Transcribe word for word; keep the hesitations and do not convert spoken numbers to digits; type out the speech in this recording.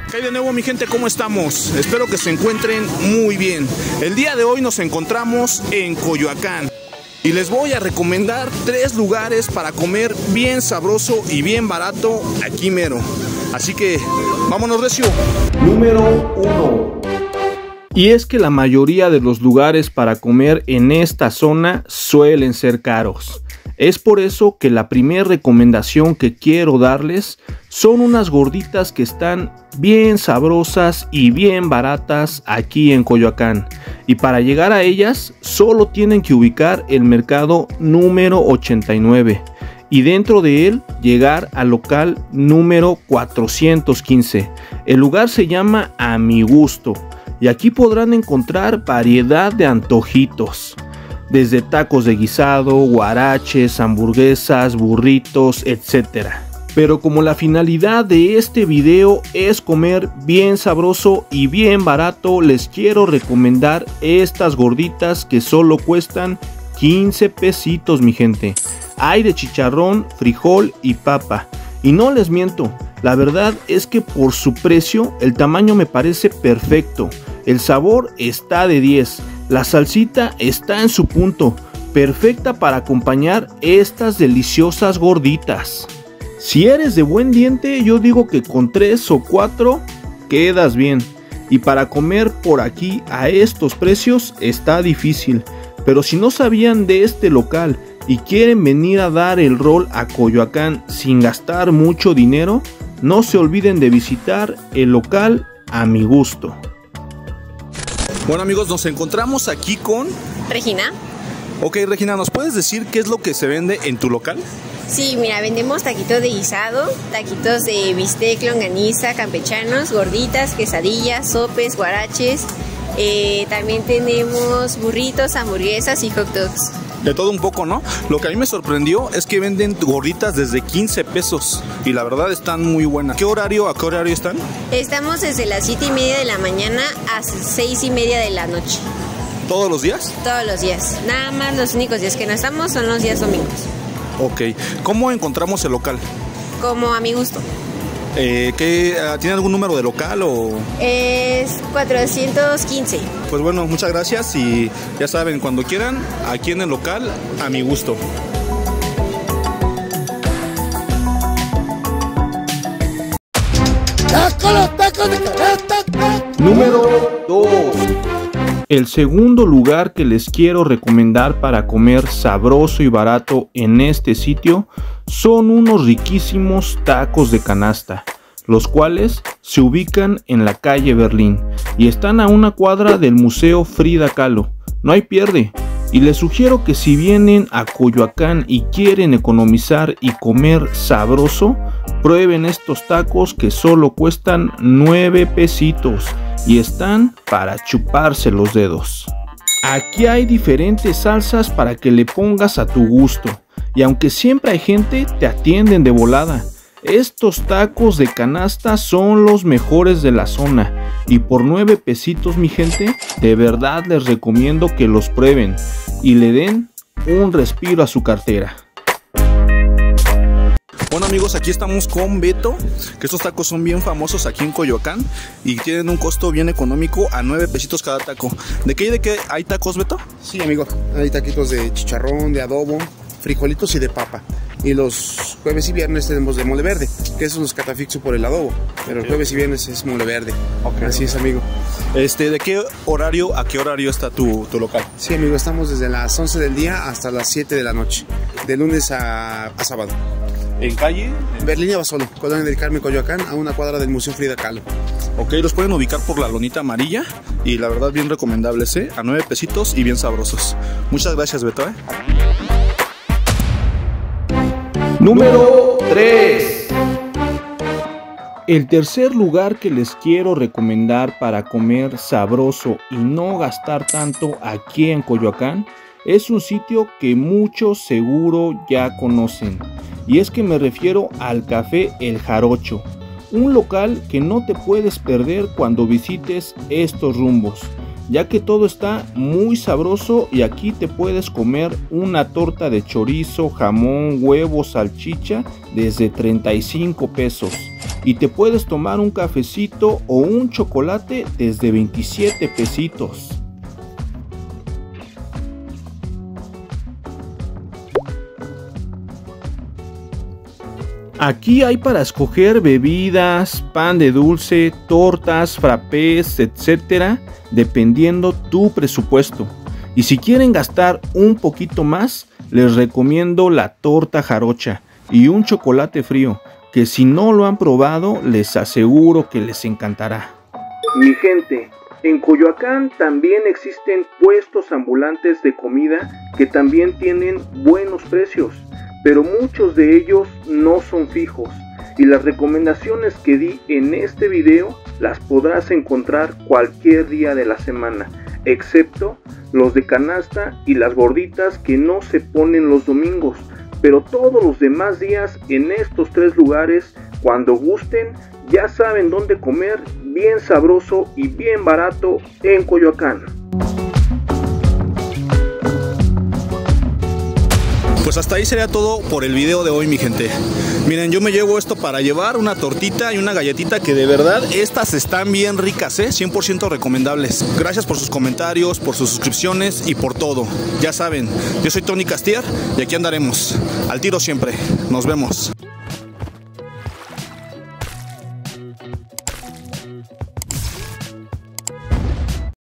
¿Qué hay de nuevo, mi gente? ¿Cómo estamos? Espero que se encuentren muy bien. El día de hoy nos encontramos en Coyoacán y les voy a recomendar tres lugares para comer bien sabroso y bien barato aquí mero. Así que vámonos recio. Número uno. Y es que la mayoría de los lugares para comer en esta zona suelen ser caros. Es por eso que la primera recomendación que quiero darles son unas gorditas que están bien sabrosas y bien baratas aquí en Coyoacán. Y para llegar a ellas solo tienen que ubicar el mercado número ochenta y nueve. Y dentro de él llegar al local número cuatrocientos quince. El lugar se llama A Mi Gusto. Y aquí podrán encontrar variedad de antojitos. Desde tacos de guisado, guaraches, hamburguesas, burritos, etcétera. Pero como la finalidad de este video es comer bien sabroso y bien barato, les quiero recomendar estas gorditas que solo cuestan quince pesitos, mi gente. Hay de chicharrón, frijol y papa. Y no les miento, la verdad es que por su precio el tamaño me parece perfecto. El sabor está de diez. La salsita está en su punto, perfecta para acompañar estas deliciosas gorditas. Si eres de buen diente, yo digo que con tres o cuatro quedas bien. Y para comer por aquí a estos precios está difícil. Pero si no sabían de este local y quieren venir a dar el rol a Coyoacán sin gastar mucho dinero, no se olviden de visitar el local A Mi Gusto. Bueno, amigos, nos encontramos aquí con Regina. Ok, Regina, ¿nos puedes decir qué es lo que se vende en tu local? Sí, mira, vendemos taquitos de guisado, taquitos de bistec, longaniza, campechanos, gorditas, quesadillas, sopes, guaraches. Eh, también tenemos burritos, hamburguesas y hot dogs. De todo un poco, ¿no? Lo que a mí me sorprendió es que venden gorditas desde quince pesos y la verdad están muy buenas. ¿Qué horario, a qué horario están? Estamos desde las siete y media de la mañana a seis y media de la noche. ¿Todos los días? Todos los días. Nada más los únicos días que no estamos son los días domingos. Ok. ¿Cómo encontramos el local? Como A Mi Gusto. Eh, ¿qué, ¿Tiene algún número de local o...? Es cuatrocientos quince. Pues bueno, muchas gracias y ya saben, cuando quieran, aquí en el local, A Mi Gusto. Número dos. El segundo lugar que les quiero recomendar para comer sabroso y barato en este sitio son unos riquísimos tacos de canasta, los cuales se ubican en la calle Berlín y están a una cuadra del Museo Frida Kahlo. No hay pierde. Y les sugiero que si vienen a Coyoacán y quieren economizar y comer sabroso, prueben estos tacos que solo cuestan nueve pesitos y están para chuparse los dedos. Aquí hay diferentes salsas para que le pongas a tu gusto y aunque siempre hay gente, te atienden de volada. Estos tacos de canasta son los mejores de la zona y por nueve pesitos, mi gente, de verdad les recomiendo que los prueben y le den un respiro a su cartera. Bueno, amigos, aquí estamos con Beto, que estos tacos son bien famosos aquí en Coyoacán y tienen un costo bien económico a nueve pesitos cada taco. ¿De qué y de qué hay tacos, Beto? Sí, amigo, hay taquitos de chicharrón, de adobo, frijolitos y de papa. Y los jueves y viernes tenemos de mole verde, que esos los catafixo por el adobo, pero el jueves y viernes es mole verde. Okay. Así es, amigo. Este, ¿de qué horario a qué horario está tu, tu local? Sí, amigo, estamos desde las once del día hasta las siete de la noche, de lunes a, a sábado. ¿En calle? Berlín y Abasolo, Colonia del Carmen, Coyoacán, a una cuadra del Museo Frida Kahlo. Ok, los pueden ubicar por la lonita amarilla y la verdad bien recomendables, ¿eh? A nueve pesitos y bien sabrosos. Muchas gracias, Beto, ¿eh? Número tres. El tercer lugar que les quiero recomendar para comer sabroso y no gastar tanto aquí en Coyoacán es un sitio que muchos seguro ya conocen. Y es que me refiero al Café El Jarocho, un local que no te puedes perder cuando visites estos rumbos, ya que todo está muy sabroso y aquí te puedes comer una torta de chorizo, jamón, huevo, salchicha desde treinta y cinco pesos. y te puedes tomar un cafecito o un chocolate desde veintisiete pesitos. Aquí hay para escoger bebidas, pan de dulce, tortas, frappés, etcétera, dependiendo tu presupuesto. Y si quieren gastar un poquito más, les recomiendo la torta jarocha y un chocolate frío, que si no lo han probado, les aseguro que les encantará. Mi gente, en Coyoacán también existen puestos ambulantes de comida que también tienen buenos precios, pero muchos de ellos no son fijos, y las recomendaciones que di en este video las podrás encontrar cualquier día de la semana, excepto los de canasta y las gorditas que no se ponen los domingos, pero todos los demás días en estos tres lugares, cuando gusten, ya saben dónde comer bien sabroso y bien barato en Coyoacán. Pues hasta ahí sería todo por el video de hoy, mi gente. Miren, yo me llevo esto para llevar, una tortita y una galletita que de verdad estas están bien ricas, ¿eh? cien por ciento recomendables. Gracias por sus comentarios, por sus suscripciones y por todo. Ya saben, yo soy Tony Castier y aquí andaremos. Al tiro siempre. Nos vemos.